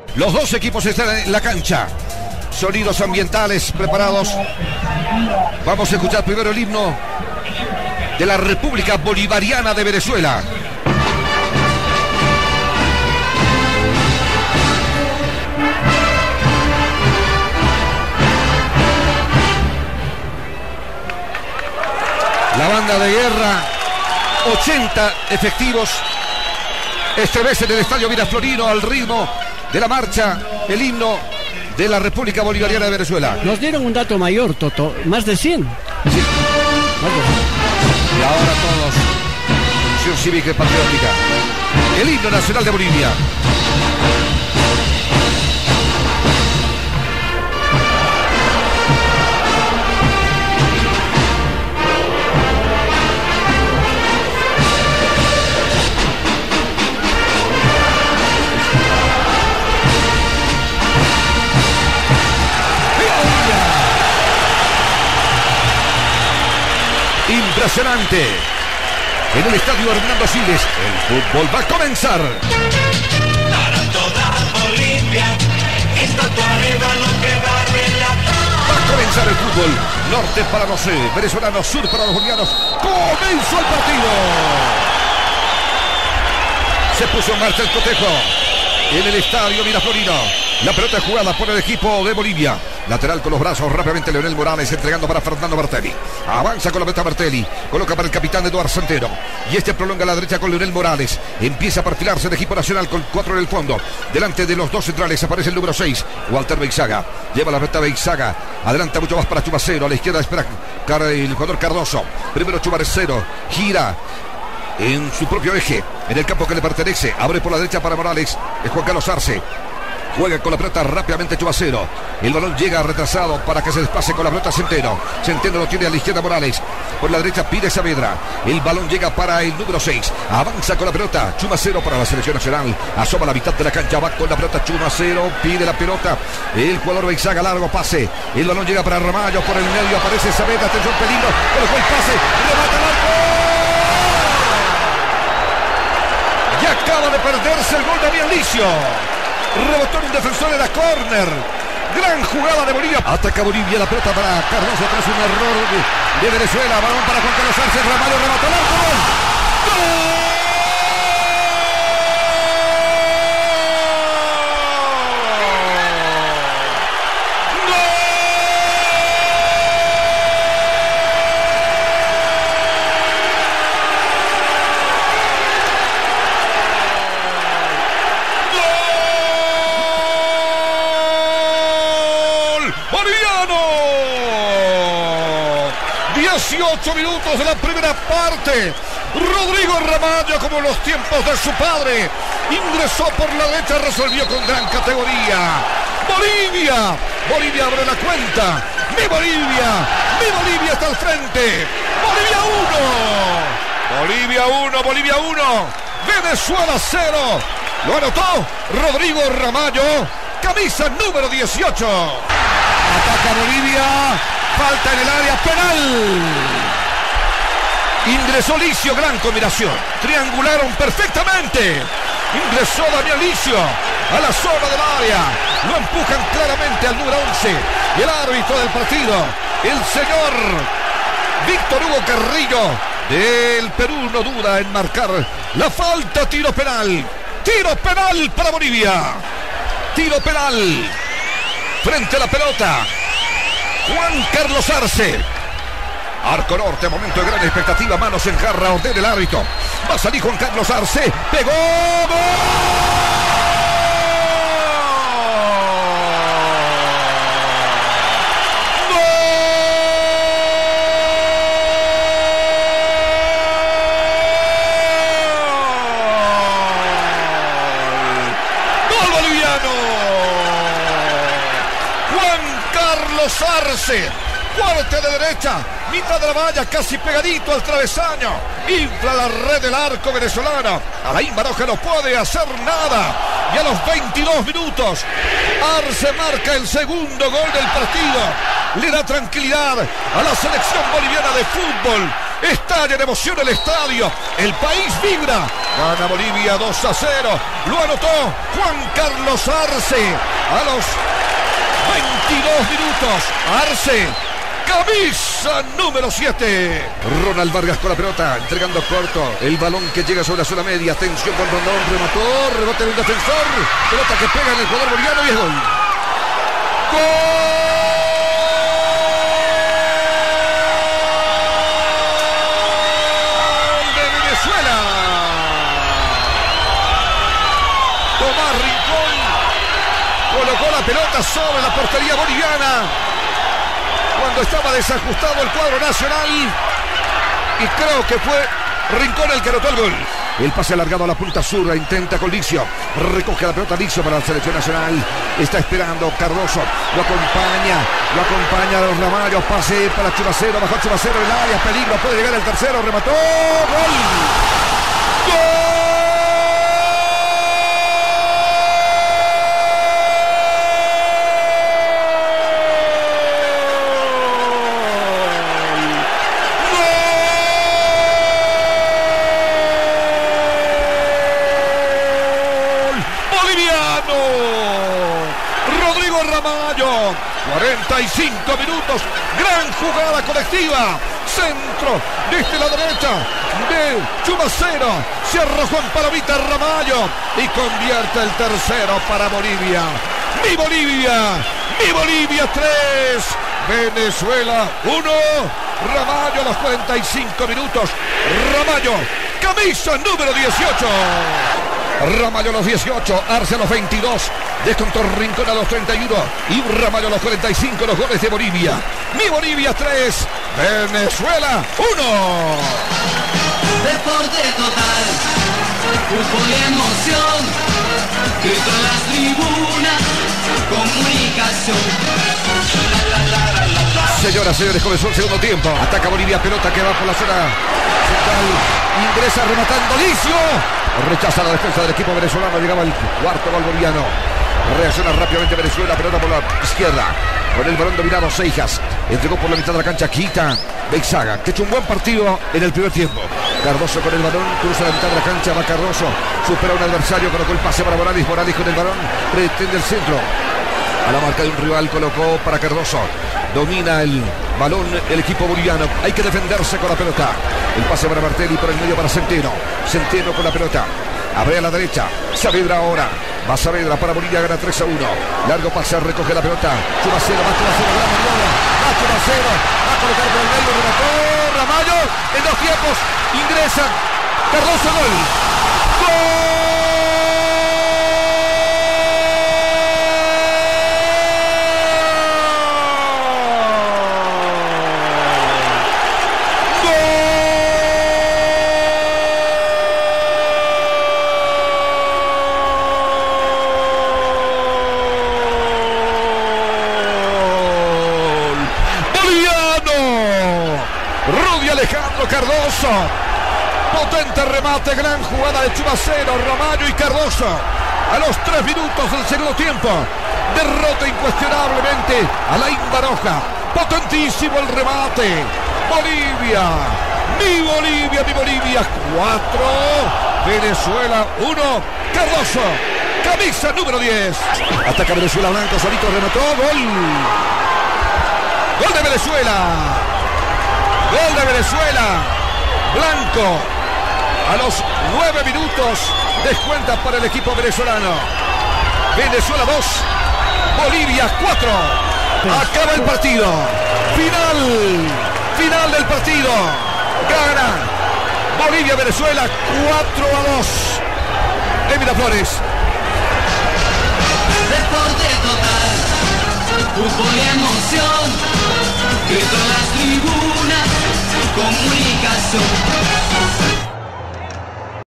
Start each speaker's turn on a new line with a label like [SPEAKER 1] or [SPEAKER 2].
[SPEAKER 1] Los dos equipos están en la cancha. Sonidos ambientales preparados. Vamos a escuchar primero el himno de la República Bolivariana de Venezuela. La banda de guerra, 80 efectivos, estremece en el estadio Miraflorino al ritmo de la marcha, el himno de la República Bolivariana de Venezuela.
[SPEAKER 2] Nos dieron un dato mayor, Toto, más de 100.
[SPEAKER 1] Sí. Y ahora todos, Acción Cívica y Patriótica, el himno nacional de Bolivia. Impresionante. En el estadio Hernando Siles, el fútbol va a comenzar.
[SPEAKER 3] Para toda Bolivia, esta tuarega lo que va a relatar.
[SPEAKER 1] Va a comenzar el fútbol. Norte para los venezolanos, sur para los bolivianos. Comenzó el partido. Se puso en marcha el cotejo en el estadio Miraflorino. La pelota jugada por el equipo de Bolivia. Lateral con los brazos rápidamente Leonel Morales entregando para Fernando Martelli. Avanza con la pelota Martelli. Coloca para el capitán Eduardo Santero. Y este prolonga a la derecha con Leonel Morales. Empieza a perfilarse el equipo nacional con 4 en el fondo. Delante de los dos centrales aparece el número 6. Walter Beizaga. Lleva la pelota Beizaga. Adelanta mucho más para Chumacero. A la izquierda espera el jugador Cardoso. Primero Chumacero. Gira en su propio eje. En el campo que le pertenece. Abre por la derecha para Morales. Es Juan Carlos Arce. Juega con la pelota rápidamente Chumacero. El balón llega retrasado para que se desplace con la pelota Centeno. Centeno lo tiene a la izquierda Morales. Por la derecha pide Saavedra. El balón llega para el número 6. Avanza con la pelota Chumacero para la selección nacional. Asoma la mitad de la cancha. Va con la pelota Chumacero. Pide la pelota. El jugador Beizaga. Largo pase. El balón llega para Ramallo. Por el medio aparece Saavedra. Atención, peligro. Colocó el pase. Remata el arco. Y acaba de perderse el gol de Damián Licio. Rebotó en un defensor de la córner. Gran jugada de Bolivia. Ataca Bolivia. La pelota para Cardoso. Tras un error de Venezuela. Balón para Juan Carlos Arce. Ramallo remató el arco. ¡Gol! Boliviano. 18 minutos de la primera parte. Rodrigo Ramallo, como en los tiempos de su padre, ingresó por la derecha, resolvió con gran categoría. Bolivia. Bolivia abre la cuenta. Mi Bolivia está al frente. Bolivia 1. Bolivia 1. Venezuela 0. Lo anotó Rodrigo Ramallo. Camisa número 18. Ataca Bolivia. Falta en el área penal. Ingresó Licio. Gran combinación. Triangularon perfectamente. Ingresó Damián Licio a la zona del área. Lo empujan claramente al número 11. Y el árbitro del partido, el señor Víctor Hugo Carrillo del Perú, no duda en marcar la falta. Tiro penal. Tiro penal para Bolivia. Tiro penal. Frente a la pelota Juan Carlos Arce. Arco norte, momento de gran expectativa. Manos en jarra, ordena el árbitro. Va a salir Juan Carlos Arce. Pegó. ¡Gol! Arce, fuerte de derecha, mitad de la valla, casi pegadito al travesaño, infla la red del arco venezolano. Alain Baroja no puede hacer nada. Y a los 22 minutos, Arce marca el segundo gol del partido. Le da tranquilidad a la selección boliviana de fútbol. Estalla en emoción el estadio. El país vibra. Gana Bolivia 2-0. Lo anotó Juan Carlos Arce a los 22 minutos. Arce, camisa número 7. Ronald Vargas con la pelota, entregando corto. El balón que llega sobre la zona media. Atención con Rondón, remató. Rebote del defensor. Pelota que pega en el jugador boliviano y es gol. ¡Gol! Tomás Rincón colocó la pelota sobre la portería boliviana cuando estaba desajustado el cuadro nacional y creo que fue Rincón el que anotó el gol. El pase alargado a la punta sur, intenta con Licio, recoge la pelota Licio para la selección nacional, está esperando Cardoso, lo acompaña a los Ramallos, pase para Chumacero, bajó Chumacero en el área, peligro, puede llegar el tercero, remató, gol. ¡Gol! Rodrigo Ramallo, 45 minutos, gran jugada colectiva, centro desde la derecha de Chumacero, se arrojó en palomita Ramallo y convierte el tercero para Bolivia. ¡Mi Bolivia! ¡Mi Bolivia 3! Venezuela 1. Ramallo a los 45 minutos. Ramallo, camisa número 18. Ramallo a los 18, Arce a los 22, descontó Rincón a los 31 y Ramallo a los 45, los goles de Bolivia. Mi Bolivia 3, Venezuela 1.
[SPEAKER 3] Deporte total, fútbol y emoción, grito en las tribunas, comunicación.
[SPEAKER 1] Señoras, señores, comenzó el segundo tiempo. Ataca Bolivia, pelota que va por la zona central. Ingresa rematando Licio. Rechaza la defensa del equipo venezolano. Llegaba el cuarto gol boliviano. Reacciona rápidamente Venezuela. Pelota por la izquierda. Con el balón dominado Seijas. Entregó por la mitad de la cancha Quita. Beizaga, que ha hecho un buen partido en el primer tiempo. Cardoso con el balón. Cruza la mitad de la cancha. Va Cardoso. Supera a un adversario. Colocó el pase para Morales. Morales con el balón. Pretende el centro. A la marca de un rival colocó para Cardoso. Domina el balón el equipo boliviano. Hay que defenderse con la pelota. El pase para Martelli, por el medio para Centeno. Centeno con la pelota. Abre a la derecha. Saavedra ahora. Va Saavedra para Bolivia, gana 3-1. Largo pase, recoge la pelota. Chumacero, va Chumacero, gran maniobra. Va Chumacero. Va a colocar por el medio. Remató Ramallo. En dos tiempos. Ingresa. Cardoso, gol. ¡Gol! Alejandro Cardoso, potente remate, gran jugada de Chumacero, Ramallo y Cardoso. A los 3 minutos del segundo tiempo, derrota incuestionablemente a la Baroja. Potentísimo el remate. Bolivia, mi Bolivia, mi Bolivia 4, Venezuela 1. Cardoso, camisa número 10. Ataca Venezuela, Blanco solito remató, gol. Gol de Venezuela. Gol de Venezuela. Blanco a los 9 minutos descuenta para el equipo venezolano. Venezuela 2, Bolivia 4. Acaba el partido. Final del partido. Gana Bolivia-Venezuela 4-2. Emira Flores.
[SPEAKER 3] Deporte total, fútbol y emoción, grito en las tribunas, comunicación.